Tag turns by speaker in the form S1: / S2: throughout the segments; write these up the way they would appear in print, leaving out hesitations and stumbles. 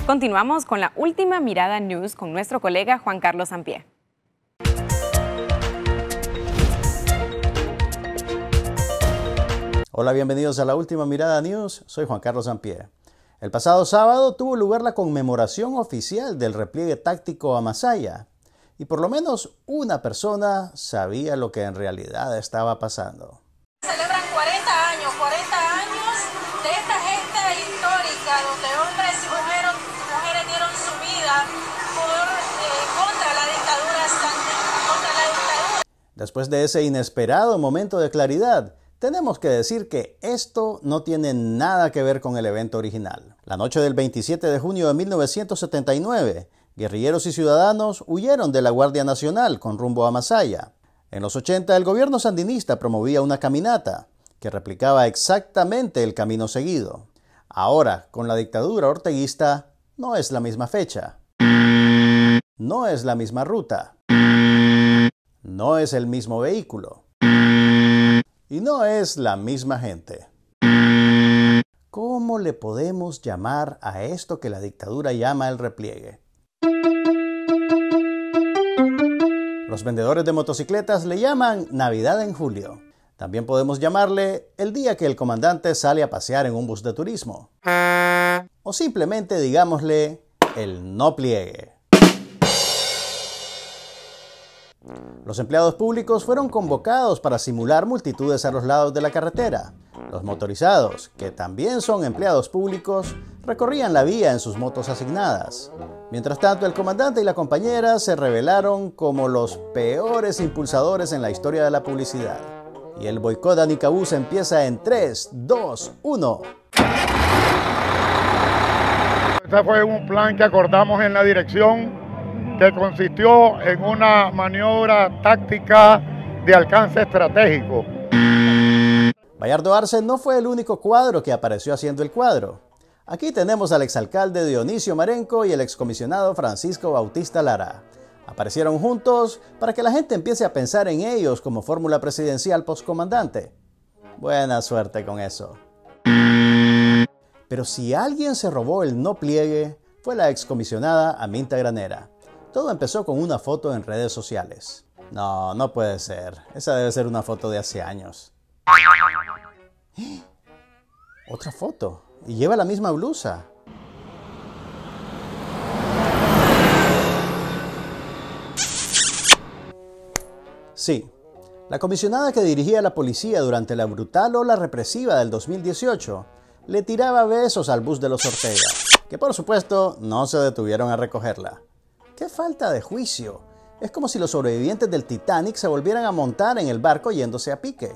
S1: Continuamos con la última mirada news con nuestro colega Juan Carlos Sampié.
S2: Hola, bienvenidos a la última mirada news. Soy Juan Carlos Sampié. El pasado sábado tuvo lugar la conmemoración oficial del repliegue táctico a Masaya. Y por lo menos una persona sabía lo que en realidad estaba pasando.
S3: Celebran 40 años de esta gesta histórica donde hombres y mujeres dieron su vida contra la dictadura sandinista.
S2: Después de ese inesperado momento de claridad, tenemos que decir que esto no tiene nada que ver con el evento original. La noche del 27 de junio de 1979, guerrilleros y ciudadanos huyeron de la Guardia Nacional con rumbo a Masaya. En los 80, el gobierno sandinista promovía una caminata que replicaba exactamente el camino seguido. Ahora, con la dictadura orteguista, no es la misma fecha. No es la misma ruta. No es el mismo vehículo. Y no es la misma gente. ¿Cómo le podemos llamar a esto que la dictadura llama el repliegue? Los vendedores de motocicletas le llaman Navidad en julio. También podemos llamarle el día que el comandante sale a pasear en un bus de turismo. O simplemente digámosle el no pliegue. Los empleados públicos fueron convocados para simular multitudes a los lados de la carretera. Los motorizados, que también son empleados públicos, recorrían la vía en sus motos asignadas. Mientras tanto, el comandante y la compañera se revelaron como los peores impulsadores en la historia de la publicidad. Y el boicot a Nicabús empieza en 3, 2, 1.
S4: Este fue un plan que acordamos en la dirección, que consistió en una maniobra táctica de alcance estratégico.
S2: Bayardo Arce no fue el único cuadro que apareció haciendo el cuadro. Aquí tenemos al exalcalde Dionisio Marenco y el excomisionado Francisco Bautista Lara. Aparecieron juntos para que la gente empiece a pensar en ellos como fórmula presidencial postcomandante. Buena suerte con eso. Pero si alguien se robó el no pliegue, fue la excomisionada Aminta Granera. Todo empezó con una foto en redes sociales. No, no puede ser. Esa debe ser una foto de hace años. ¡Eh! Otra foto. Y lleva la misma blusa. Sí, la comisionada que dirigía la policía durante la brutal ola represiva del 2018 le tiraba besos al bus de los Ortega, que por supuesto no se detuvieron a recogerla. ¡Qué falta de juicio! Es como si los sobrevivientes del Titanic se volvieran a montar en el barco yéndose a pique.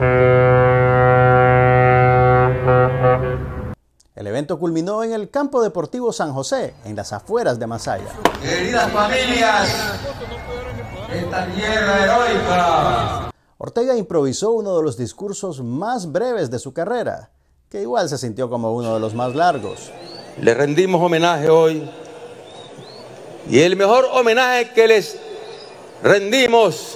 S2: El evento culminó en el Campo Deportivo San José, en las afueras de Masaya.
S5: Queridas familias, esta tierra heroica.
S2: Ortega improvisó uno de los discursos más breves de su carrera, que igual se sintió como uno de los más largos.
S5: Le rendimos homenaje hoy. Y el mejor homenaje que les rendimos,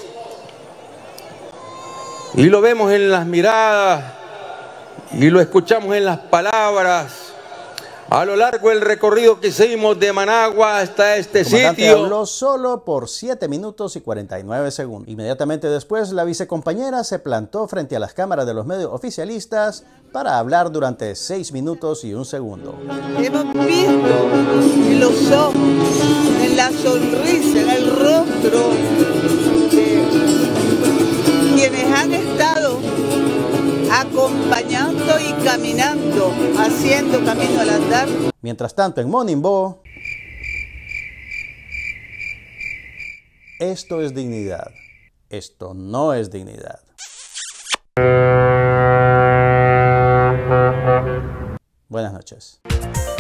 S5: y lo vemos en las miradas, y lo escuchamos en las palabras, a lo largo del recorrido que hicimos de Managua hasta este sitio.
S2: El comandante habló solo por 7 minutos y 49 segundos. Inmediatamente después, la vicecompañera se plantó frente a las cámaras de los medios oficialistas para hablar durante 6 minutos y 1 segundo.
S6: Hemos visto en los ojos, en la sonrisa, en el rostro de quienes han estado acompañando y caminando, haciendo camino al andar.
S2: Mientras tanto, en Monimbó, esto es dignidad. Esto no es dignidad. Buenas noches.